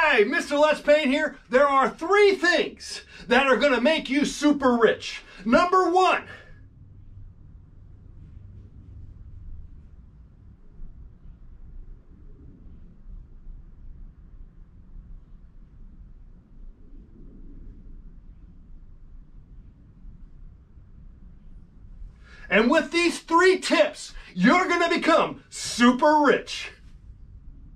Hi, Mr. Let's Paint here. There are 3 things that are going to make you super rich. Number 1, and with these 3 tips, you're going to become super rich.